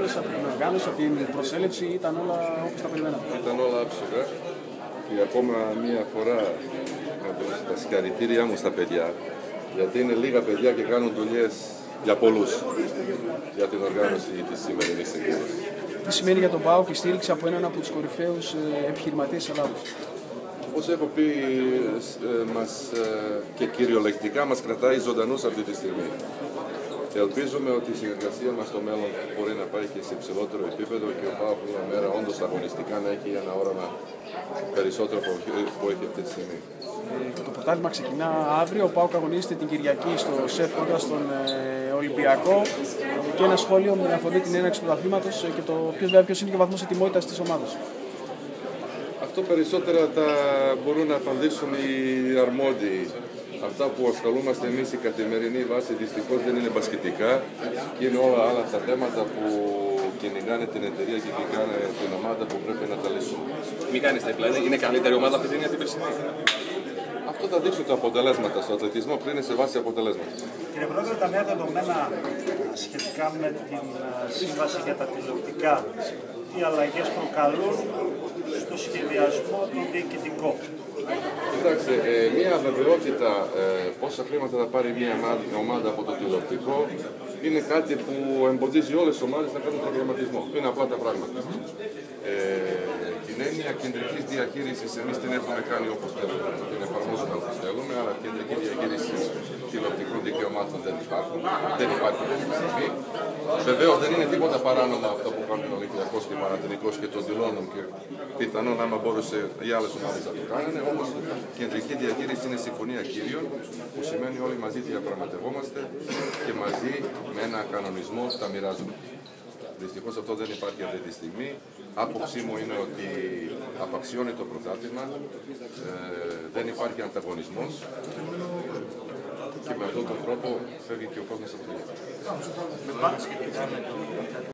συμμετοχές, από την οργάνωση, από την προσέλευση, ήταν όλα όπως τα περιμέναμε? Ήταν όλα άψογα και ακόμα μία φορά να δώσω τα συγχαρητήριά μου στα παιδιά, γιατί είναι λίγα παιδιά και κάνουν δουλειές για πολλούς για την οργάνωση της σημερινής εκδήλωσης. Τι σημαίνει για τον ΠΑΟΚ η στήριξη από έναν από τους κορυφαίους επιχειρηματίες της Ελλάδας? Όπως έχω πει, και κυριολεκτικά μας κρατάει ζωντανούς αυτή τη στιγμή. Ελπίζουμε ότι η συνεργασία μας στο μέλλον μπορεί να πάει και σε υψηλότερο επίπεδο και ο ΠΑΟΚ μια μέρα όντως αγωνιστικά να έχει ένα όραμα περισσότερο που έχει αυτή τη στιγμή. Το πρωτάθλημα ξεκινά αύριο. Ο ΠΑΟΚ αγωνίζεται την Κυριακή στο ΣΕΦ κοντά στον Ολυμπιακό. Και ένα σχόλιο με αφορμή την έναρξη του πρωταθλήματος και το ποιος είναι και ο βαθμός ετοιμότητας της ομάδας. Αυτό περισσότερα τα μπορούν να απαντήσουν οι αρμόδιοι. Αυτά που ασχολούμαστε εμείς η καθημερινή βάση δυστυχώς δεν είναι μπασκετικά και είναι όλα άλλα τα θέματα που κυνηγάνε την εταιρεία και κυνηγάνε την ομάδα που πρέπει να τα λύσουν. Μην κάνετε πλάι, είναι καλύτερη ομάδα αυτή την περσινή. Αυτό θα δείξουν τα αποτελέσματα. Στο αθλητισμό κρίνει σε βάση αποτελέσματα. Κύριε Πρόεδρε, τα νέα δεδομένα σχετικά με την σύμβαση για τα τηλεοπτικά, τι αλλαγές προκαλούν στο σχεδιασμό του διοικητικό? Κοιτάξτε, μια αβεβαιότητα πόσα χρήματα θα πάρει μια ομάδα από το τηλεοπτικό είναι κάτι που εμποδίζει όλες τις ομάδες να κάνουν προγραμματισμό. Είναι απλά τα πράγματα. Την έννοια κεντρικής διαχείρισης εμείς την έχουμε κάνει όπως θέλουμε, την εφαρμόζουμε όπως θέλουμε, αλλά κεντρική διαχείριση τηλεοπτικών δικαιωμάτων δεν υπάρχει αυτή τη στιγμή. Βεβαίως δεν είναι τίποτα παράνομα αυτό που κάνουν ο Ολυμπιακός και ο Παναθηναϊκός και τον δηλώνουν και πιθανόν άμα μπορούσε οι άλλες ομάδες να το κάνουν. Όμως κεντρική διαχείριση είναι συμφωνία κύριων, που σημαίνει όλοι μαζί διαπραγματευόμαστε και μαζί με ένα κανονισμό τα μοιράζουμε. Δυστυχώς αυτό δεν υπάρχει αυτή τη στιγμή. Άποψή μου είναι ότι απαξιώνει το πρωτάθλημα, δεν υπάρχει ανταγωνισμός και με αυτόν τον τρόπο φεύγει και ο κόσμος από το